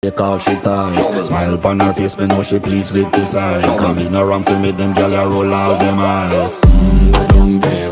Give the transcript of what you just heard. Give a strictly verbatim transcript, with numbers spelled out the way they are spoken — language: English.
Take all she ties. Smile upon her face, me know she pleased with this eye. Come in around to make them gyal a roll out them eyes. Mmm, go down there.